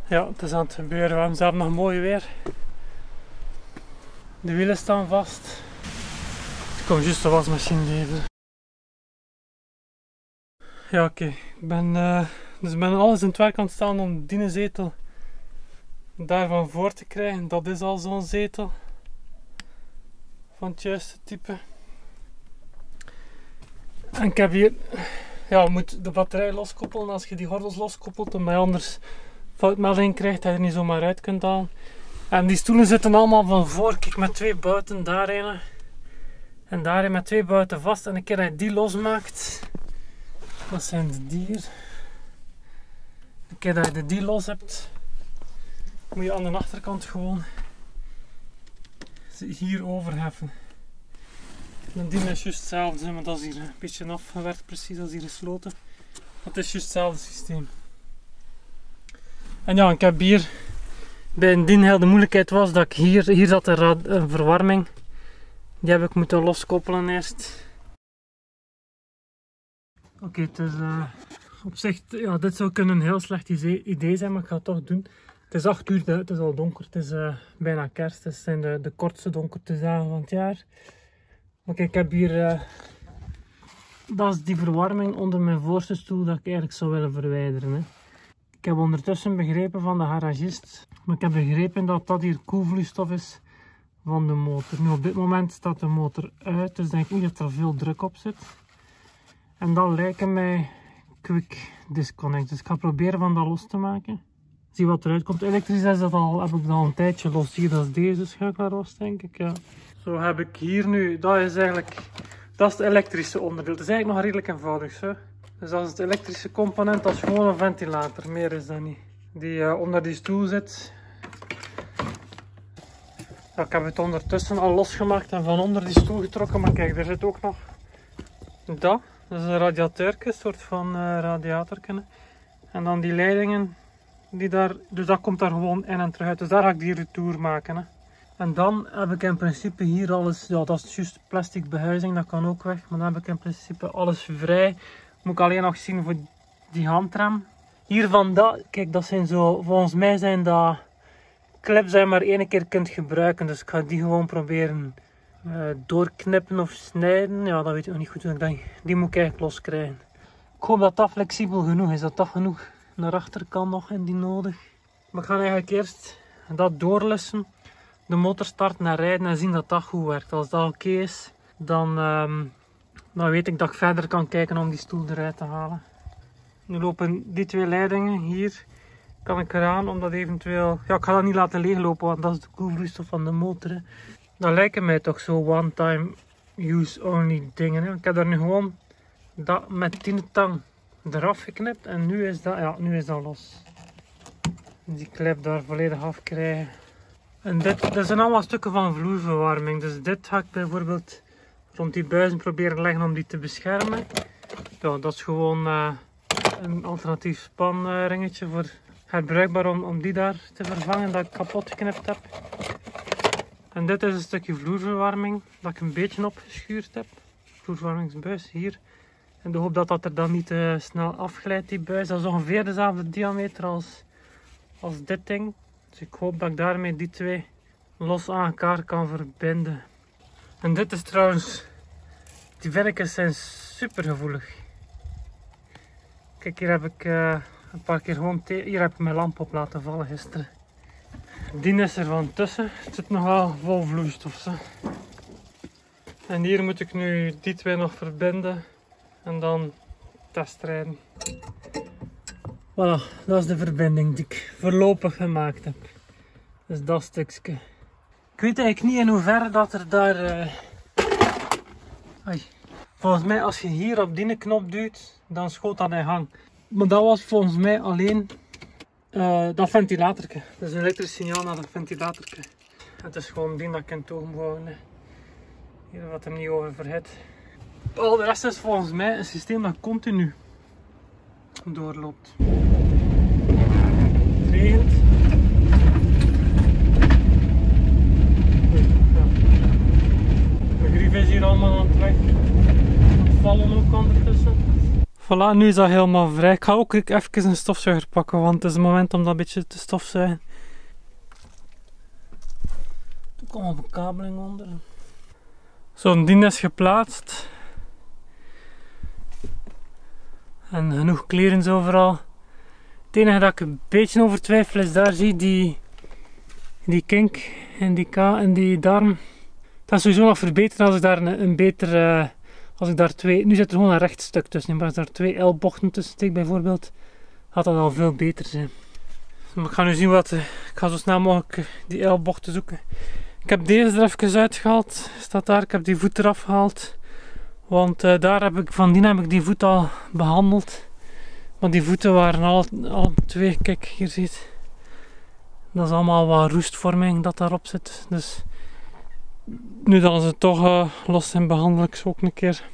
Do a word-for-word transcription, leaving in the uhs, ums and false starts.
Ja, het is aan het gebeuren. We hebben zelf nog mooi weer. De wielen staan vast. Ik kom juist de wasmachine leveren. Ja, oké. Okay. Ik ben, uh, dus ik ben alles in het werk aan het staan om die zetel daarvan voor te krijgen. Dat is al zo'n zetel. Van het juiste type. En ik heb hier... Ja, je moet de batterij loskoppelen als je die gordels loskoppelt. Omdat je anders foutmelding krijgt dat je er niet zomaar uit kunt halen. En die stoelen zitten allemaal van voor. Kijk, met twee bouten daarin. En daarin met twee bouten vast. En een keer dat je die losmaakt... Dat zijn de dier. Een keer dat je de die los hebt... Moet je aan de achterkant gewoon... Hier overheffen. En die is juist hetzelfde. Maar dat is hier een beetje afgewerkt. Precies als hier gesloten. Dat is juist hetzelfde systeem. En ja, ik heb hier... Bij een dien heel de moeilijkheid was dat ik hier, hier zat een, een verwarming. Die heb ik moeten loskoppelen eerst. Oké, okay, het is uh, op zich, ja, dit zou kunnen een heel slecht idee zijn, maar ik ga het toch doen. Het is acht uur, het is al donker, het is uh, bijna kerst. Het zijn de, de kortste donkertedagen van het jaar. Maar kijk, ik heb hier, uh, dat is die verwarming onder mijn voorste stoel dat ik eigenlijk zou willen verwijderen. Hè. Ik heb ondertussen begrepen van de garagist, maar ik heb begrepen dat dat hier koelvloeistof is van de motor. Nu op dit moment staat de motor uit, dus denk ik niet dat er veel druk op zit. En dat lijken mij quick disconnect, dus ik ga proberen van dat los te maken. Zie wat eruit komt. Elektrisch is dat al, heb ik dat al een tijdje los. Hier, dat is deze schakelaar was, denk ik. Ja. Zo heb ik hier nu, dat is eigenlijk, dat is het elektrische onderdeel. Het is eigenlijk nog redelijk eenvoudig zo. Dus dat is het elektrische component, dat is gewoon een ventilator, meer is dat niet. Die uh, onder die stoel zit. Ja, ik heb het ondertussen al losgemaakt en van onder die stoel getrokken, maar kijk, er zit ook nog dat. Dat is een radiateurke, een soort van uh, radiatorke. En dan die leidingen, die daar, dus dat komt daar gewoon in en terug uit. Dus daar ga ik die retour maken. Hè. En dan heb ik in principe hier alles, ja dat is juist plastic behuizing, dat kan ook weg. Maar dan heb ik in principe alles vrij. Moet ik alleen nog zien voor die handrem. Hiervan dat, kijk dat zijn zo, volgens mij zijn dat clips die je maar één keer kunt gebruiken. Dus ik ga die gewoon proberen uh, doorknippen of snijden. Ja, dat weet ik nog niet goed. Ik denk, die moet ik eigenlijk los krijgen. Ik hoop dat dat flexibel genoeg is. Dat dat genoeg naar achter kan nog in die nodig. Maar ik ga eigenlijk eerst dat doorlussen. De motor starten en rijden en zien dat dat goed werkt. Als dat oké okay is, dan, um, dan weet ik dat ik verder kan kijken om die stoel eruit te halen. Nu lopen die twee leidingen hier. Kan ik eraan om dat eventueel... Ja, ik ga dat niet laten leeglopen, want dat is de koelvloeistof van de motor. Hè. Dat lijken mij toch zo one-time use only dingen. Hè. Ik heb daar nu gewoon dat met tienentang eraf geknipt en nu is dat, ja, nu is dat los. Die klep daar volledig afkrijgen. En dit, dit zijn allemaal stukken van vloerverwarming. Dus dit ga ik bijvoorbeeld rond die buizen proberen leggen om die te beschermen. Ja, dat is gewoon uh, een alternatief spanringetje voor herbruikbaar om, om die daar te vervangen dat ik kapot geknipt heb. En dit is een stukje vloerverwarming dat ik een beetje opgeschuurd heb. Vloerverwarmingsbuis hier. In de hoop dat dat er dan niet uh, snel afglijdt, die buis. Dat is ongeveer dezelfde diameter als, als dit ding. Dus ik hoop dat ik daarmee die twee los aan elkaar kan verbinden. En dit is trouwens, die vinnetjes zijn super gevoelig. Kijk, hier heb ik uh, een paar keer gewoon, hier heb ik mijn lamp op laten vallen gisteren. Die is er van tussen, het zit nogal vol vloeistof. Zo. En hier moet ik nu die twee nog verbinden en dan testrijden. Voilà, dat is de verbinding die ik voorlopig gemaakt heb. Dus dat stukje. Ik weet eigenlijk niet in hoeverre dat er daar... Uh... Ai. Volgens mij als je hier op die knop duwt, dan schoot dat in gang. Maar dat was volgens mij alleen uh, dat ventilatorke. Dat is een elektrisch signaal naar dat ventilatorke. Het is gewoon die dat ik in het oog moet houden. Hier wat hem niet over verhit. Al de rest is volgens mij een systeem dat continu doorloopt. Het regent. De grief is hier allemaal aan het weg. Het vallen ook ondertussen. Voilà, nu is dat helemaal vrij. Ik ga ook even een stofzuiger pakken, want het is het moment om dat een beetje te stofzuigen. Er komt een bekabeling onder. Zo'n dien is geplaatst. En genoeg kleren overal. Het enige dat ik een beetje over twijfel is daar zie die, die kink en die, ka en die darm. Dat is sowieso nog verbeterd als ik daar een, een beter, uh, als ik daar twee, nu zit er gewoon een recht stuk tussen, maar als ik daar twee L-bochten tussen steek bijvoorbeeld, gaat dat al veel beter zijn. Maar ik ga nu zien wat, uh, ik ga zo snel mogelijk uh, die L-bochten zoeken. Ik heb deze er even uitgehaald, staat daar, ik heb die voet eraf gehaald. Want uh, daar heb ik, van die heb ik die voet al behandeld. Want die voeten waren al, al twee, kijk hier ziet. Dat is allemaal wat roestvorming dat daarop zit. Dus nu dat ze toch uh, los zijn, behandel ik ze ook een keer.